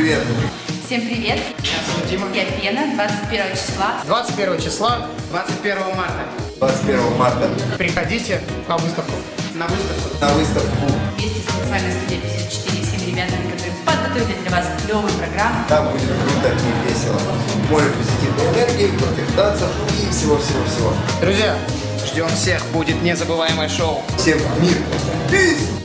привет. Всем привет. Меня зовут Дима. Я Пена. 21 числа. 21 числа. 21 марта. 21 марта. Приходите на выставку. На выставку. На выставку. Вместе с танцевальной студией 54 с теми ребятами, которые подготовили для вас клевую программу. Там будет круто и весело. Море позитивной энергии, крутых танцев и всего-всего-всего. Друзья, ждем всех. Будет незабываемое шоу. Всем мир. Peace!